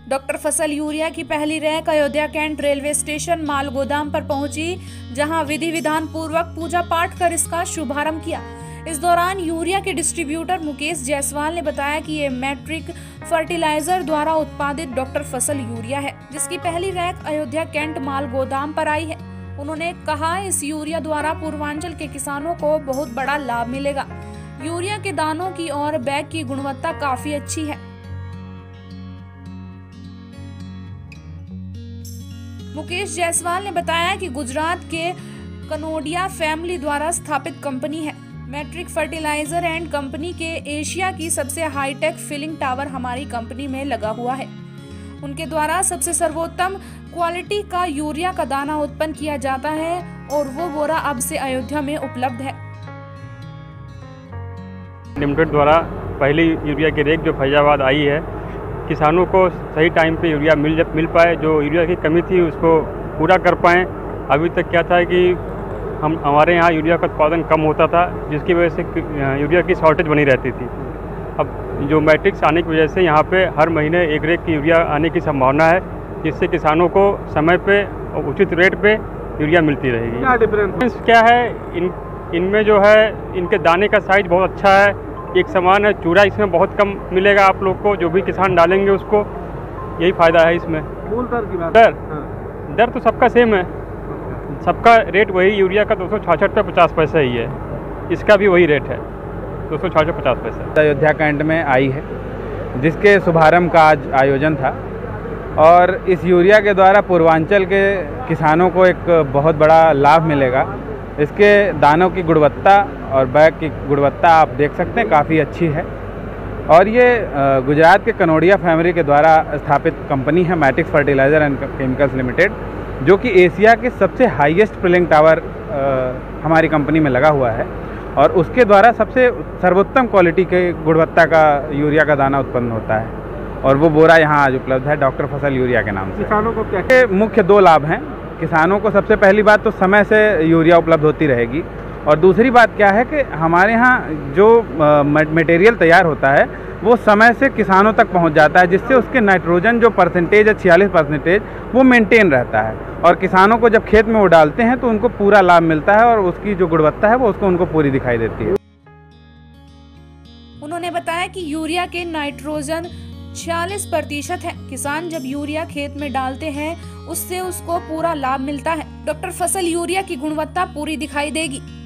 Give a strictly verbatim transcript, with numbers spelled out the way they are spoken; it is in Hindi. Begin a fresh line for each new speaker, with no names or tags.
डॉक्टर फसल यूरिया की पहली rake Ayodhya Cantt railway station माल गोदाम पर पहुंची, जहां विधि विधान पूर्वक पूजा पाठ कर इसका शुभारंभ किया। इस दौरान यूरिया के डिस्ट्रीब्यूटर मुकेश जायसवाल ने बताया कि ये मैट्रिक फर्टिलाइजर द्वारा उत्पादित डॉक्टर फसल यूरिया है, जिसकी पहली रैक अयोध्या कैंट माल गोदाम पर आई है। उन्होंने कहा, इस यूरिया द्वारा पूर्वांचल के किसानों को बहुत बड़ा लाभ मिलेगा। यूरिया के दानों की और बैग की गुणवत्ता काफी अच्छी है। मुकेश जायसवाल ने बताया कि गुजरात के कनोडिया फैमिली द्वारा स्थापित कंपनी है। मैट्रिक फर्टिलाइजर एंड कंपनी के एशिया की सबसे हाईटेक फिलिंग टावर हमारी कंपनी में लगा हुआ है। उनके द्वारा सबसे सर्वोत्तम क्वालिटी का यूरिया का दाना उत्पन्न किया जाता है और वो बोरा अब से अयोध्या में उपलब्ध है।
लिमिटेड द्वारा पहली यूरिया की रेक जो फैजाबाद आई है, किसानों को सही टाइम पे यूरिया मिल मिल पाए, जो यूरिया की कमी थी उसको पूरा कर पाएँ। अभी तक क्या था कि हम हमारे यहाँ यूरिया का उत्पादन कम होता था, जिसकी वजह से यूरिया की शॉर्टेज बनी रहती थी। अब जो मैट्रिक्स आने की वजह से यहाँ पे हर महीने एक रेक की यूरिया आने की संभावना है, जिससे किसानों को समय पे और उचित रेट पे यूरिया मिलती रहेगी।
क्या डिफरेंस
क्या है, इन इनमें जो है इनके दाने का साइज़ बहुत अच्छा है, एक समान है। चूरा इसमें बहुत कम मिलेगा आप लोग को, जो भी किसान डालेंगे उसको यही फ़ायदा है इसमें।
मूल दर की बात
दर
हाँ।
दर तो सबका सेम है, सबका रेट वही, यूरिया का दो सौ छाछठ पे पचास पैसा ही है, इसका भी वही रेट है, दो सौ छाछठ पचास पैसा।
अयोध्या कैंट में आई है, जिसके शुभारंभ का आज आयोजन था और इस यूरिया के द्वारा पूर्वांचल के किसानों को एक बहुत बड़ा लाभ मिलेगा। इसके दानों की गुणवत्ता और बैग की गुणवत्ता आप देख सकते हैं, काफ़ी अच्छी है। और ये गुजरात के कनोडिया फैमिली के द्वारा स्थापित कंपनी है Matix fertiliser and chemicals limited, जो कि एशिया के सबसे हाईएस्ट फिलिंग टावर हमारी कंपनी में लगा हुआ है और उसके द्वारा सबसे सर्वोत्तम क्वालिटी के गुणवत्ता का यूरिया का दाना उत्पन्न होता है और वो बोरा यहाँ आज उपलब्ध है डॉक्टर फसल यूरिया के नाम से।
किसानों को क्या
मुख्य दो लाभ हैं। किसानों को सबसे पहली बात तो समय से यूरिया उपलब्ध होती रहेगी और दूसरी बात क्या है कि हमारे यहाँ जो मटेरियल तैयार होता है वो समय से किसानों तक पहुंच जाता है, जिससे उसके नाइट्रोजन जो परसेंटेज है छियालीस परसेंटेज वो मेंटेन रहता है और किसानों को जब खेत में वो डालते हैं तो उनको पूरा लाभ मिलता है और उसकी जो गुणवत्ता है वो उसको उनको पूरी दिखाई देती है।
उन्होंने बताया कि यूरिया के नाइट्रोजन छियालीस प्रतिशत है। किसान जब यूरिया खेत में डालते हैं उससे उसको पूरा लाभ मिलता है। डॉक्टर फसल यूरिया की गुणवत्ता पूरी दिखाई देगी।